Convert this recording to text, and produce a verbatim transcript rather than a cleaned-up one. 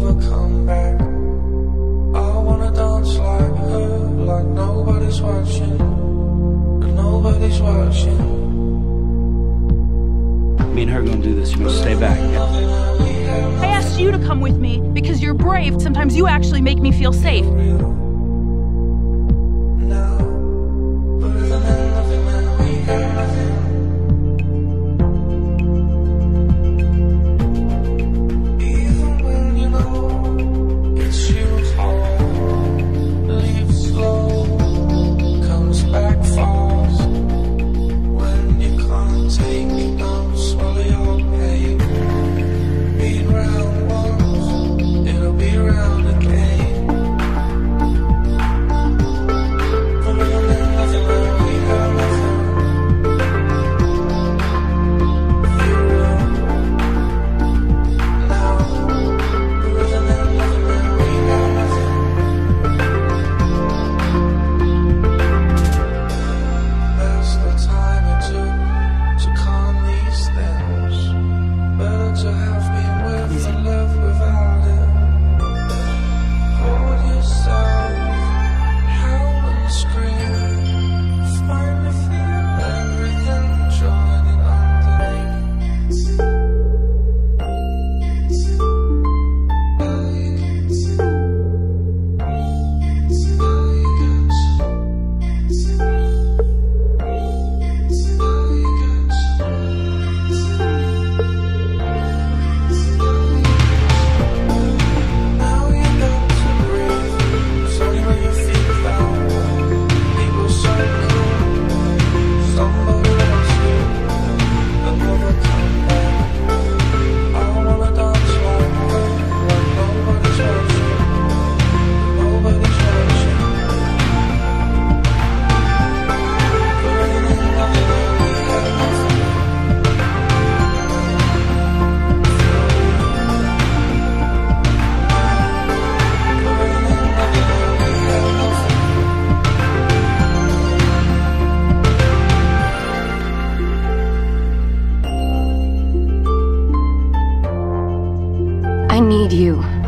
never come back. I wanna dance like her, like nobody's watching, and nobody's watching. Me and her gonna do this. You're gonna stay back. I asked you to come with me because you're brave. Sometimes you actually make me feel safe. I need you.